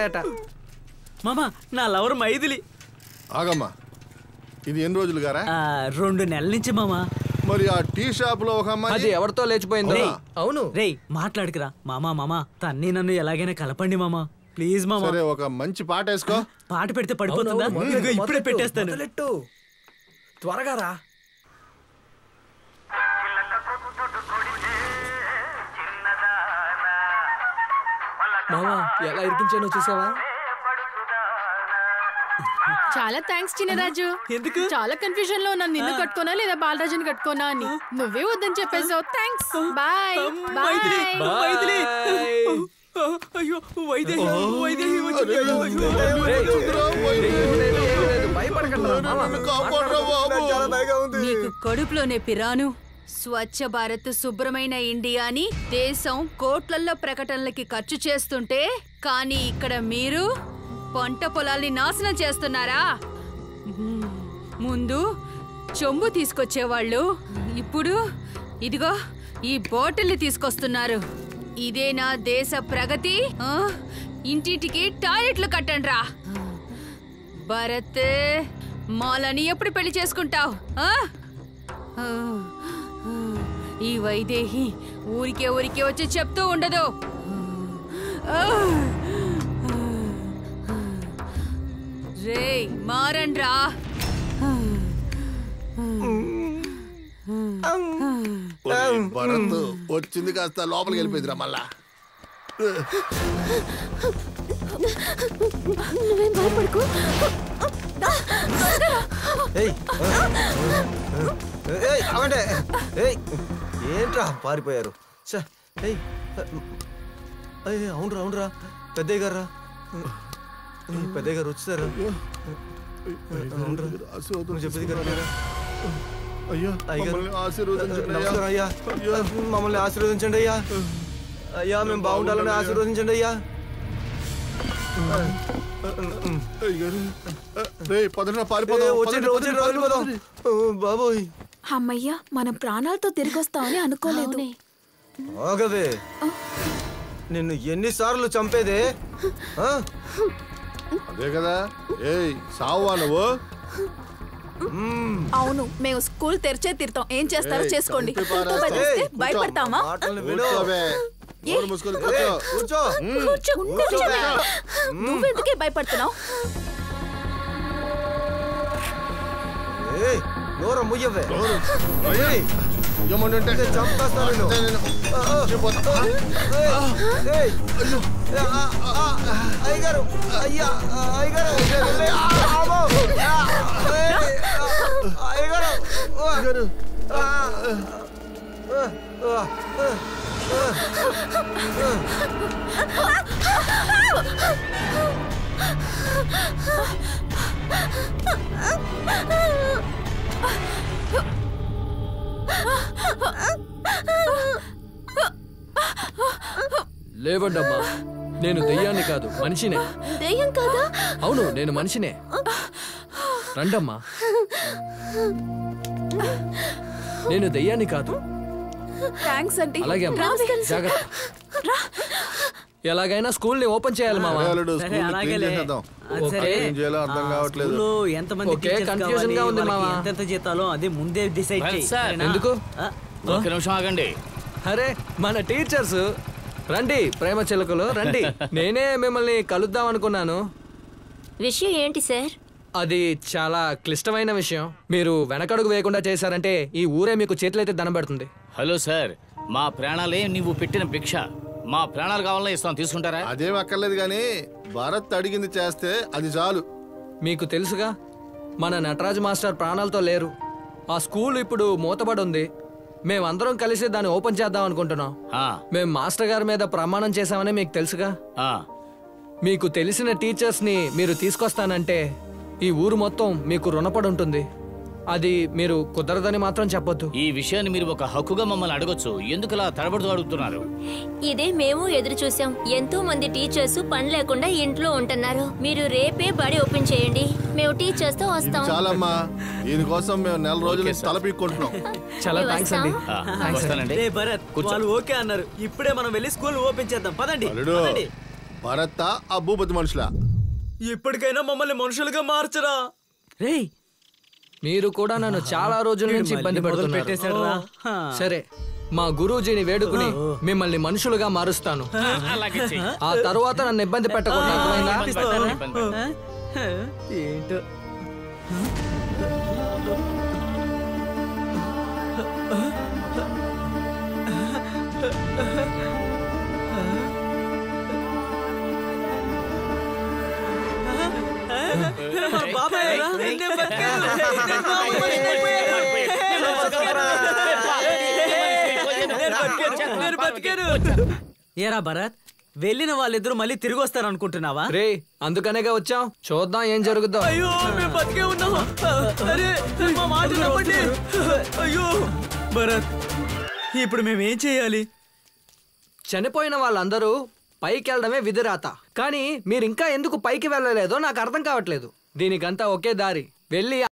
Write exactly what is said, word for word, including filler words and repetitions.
మామా నా లవర్ మైథిలి. ఆగమ్మా, ఇది ఎన్ని రోజులు గారా? రెండు నెలల నుంచి మామా. మరి ఆ టీ షాప్ లో ఒక అమ్మాయి అది ఎవరితో లేచిపోయిందో? అవును రే, మాట్లాడుకురా మామా. మామా తన్ని నన్ను ఎలాగైనా కలపండి మామా, ప్లీజ్ మామా. సరే, ఒక మంచి పాట వేసుకో. పాట పెడితే పడిపోతుందా? ఇప్పుడే పెట్టేస్తాను. త్వరగా రా. మామా ఎలా ఇరికించానో చూసావా? చాలా థ్యాంక్స్ చిన్నరాజు. ఎందుకు? చాలా కన్ఫ్యూజన్ లో ఉన్నాను, నిన్ను కట్టుకోనా లేదా బాలరాజుని కట్టుకోనా అని. నువ్వే వద్దని చెప్పేసావు. థ్యాంక్స్. Bye bye. అయ్యో వైదేహి, వైదేహి నీకు కడుపులోనే పిరాను. స్వచ్ఛ భారత్, శుభ్రమైన ఇండియా అని దేశం కోట్లల్లో ప్రకటనలకి ఖర్చు చేస్తుంటే, కానీ ఇక్కడ మీరు పంట పొలాల్ని నాశనం చేస్తున్నారా? ముందు చెంబు తీసుకొచ్చేవాళ్ళు, ఇప్పుడు ఇదిగో ఈ బాటిల్ని తీసుకొస్తున్నారు. ఇదేనా దేశ ప్రగతి? ఇంటింటికి టాయిలెట్లు కట్టండ్రా. భరత్, మాలని ఎప్పుడు పెళ్లి చేసుకుంటావు? ఈ వైదేహి ఊరికే ఊరికే వచ్చి చెప్తూ ఉండదు. రే మారండ్రా. భరత్ వచ్చింది కాస్త లోపలికి వెళ్ళిపోయిందిరా మళ్ళా. నువ్వేం భయపడకు. ఏంట్రా పారిపోయారు? అవునరా అవునరా పెద్దయ్య గారా, పెద్దయ్య గారు వచ్చారా? చెప్పేది కరెక్టేరా? నమస్కారం అయ్యా, మమ్మల్ని ఆశీర్వదించండి అయ్యా. అయ్యా మేము బాగుండాలని ఆశీర్వదించండి అయ్యా. బాబోయ్, అమ్మయ్యా మనం ప్రాణాలతో తిరిగి వస్తామని అనుకోలేదు. ఆగవే, నిన్ను ఎన్నిసార్లు చంపేదే? అదే కదా. ఏయ్ సావా నువ్వు? అవును, మేము స్కూల్ తెరిచే తీరుతాం. ఏం చేస్తారో చేసుకోండి. భయపడతామా? నువ్వెందుకే భయపడుతున్నావు? చంపేస్తాను. అయ్యగారు, అయ్యా అయ్యగారు, అయ్యగారు. లేవండమ్మా, నేను దెయ్యాన్ని కాదు మనిషినే. దెయ్యం కాదా? అవును, నేను మనిషినే. రండమ్మా, నేను దెయ్యాన్ని కాదు. అలాగే అమ్మా, జాగ్రత్త. ఎలాగైనా స్కూల్ ని ఓపెన్ చేయాలి మామ. కన్ఫ్యూజన్ గా ఉంది మామ. ఎంత జీతాలో అదే ముందే డిసైడ్ చేయి. ఎందుకు? ఒక నిమిషం ఆగండి. అరే మన టీచర్స్ రండి, ప్రేమ చిలకలు రండి. నేనే మిమ్మల్ని కలుద్దాం అనుకున్నాను. విషయం ఏంటి సార్? అది చాలా క్లిష్టమైన విషయం. మీరు వెనకడుగు వేయకుండా చేశారంటే ఈ ఊరే మీకు చేతులైతే దండం పెడుతుంది. హలో సార్, మా ప్రాణాలే నువ్వు పెట్టిన భిక్ష. మా ప్రాణాలు కావాలని ఇస్తాం, తీసుకుంటారా? అదేం అక్కర్లేదు కానీ భారత్ అడిగింది చేస్తే అది చాలు. మీకు తెలుసుగా, మన నటరాజ్ మాస్టర్ ప్రాణాలతో లేరు. ఆ స్కూల్ ఇప్పుడు మూతబడి ఉంది. మేమందరం కలిసి దాన్ని ఓపెన్ చేద్దాం అనుకుంటున్నాం. మేము మాస్టర్ గారి మీద ప్రమాణం చేశామని మీకు తెలుసుగా. మీకు తెలిసిన టీచర్స్ ని మీరు తీసుకొస్తానంటే ఈ ఊరు మొత్తం మీకు రుణపడి ఉంటుంది. అది మీరు కుదరదని మాత్రం చెప్పొద్దు. ఈ విషయాన్ని మీరు ఒక హక్కుగా మమ్మల్ని అడగొచ్చు. ఎందుకలా తడబడుతూ అడుగుతున్నారు? ఇదే మేము ఎదురు చూసాం. ఎంతో మంది టీచర్స్ పని లేకుండా ఇంట్లో ఉంటున్నారు. మీరు రేపే బడి ఓపెన్ చేయండి, మేము టీచర్స్ తో వస్తాం. చాలమ్మా, దీనికోసం మేము నెల రోజులు తలపీక్కుంటున్నాం. చాలా థ్యాంక్స్ అండి. భరత్ వాళ్ళు ఓకే అన్నారు. ఇప్పుడే మనం వెళ్ళి స్కూల్ ఓపెన్ చేద్దాం. పదండి. భరత్ ఆ భూపతి మనుషులా? ఇప్పటికైనా మమ్మల్ని మనుషులుగా మార్చరా. రేయ్ మీరు కూడా నన్ను చాలా రోజుల నుంచి ఇబ్బంది పెడుతున్నారు. సరే, మా గురూజీని వేడుకుని మిమ్మల్ని మనుషులుగా మారుస్తాను. ఆ తరువాత నన్ను ఇబ్బంది పెట్టకుండా అర్థమైందా? ఏంటో ఏరా భరత్, వెళ్ళిన వాళ్ళిద్దరూ మళ్ళీ తిరిగి వస్తారు అనుకుంటున్నావా? రే, అందుకనేగా వచ్చాం. చూద్దాం ఏం జరుగుద్దో. అయ్యో మేము బతికే ఉన్నాము. అరే మా మాట నమ్మండి. అయ్యో భరత్, ఇప్పుడు మేమేం చేయాలి? చనిపోయిన వాళ్ళందరూ పైకి వెళ్ళడమే విధిరాత. కానీ మీరు ఇంకా ఎందుకు పైకి వెళ్ళలేదో నాకు అర్థం కావట్లేదు. దీనికంతా ఒకే దారి. వెళ్ళి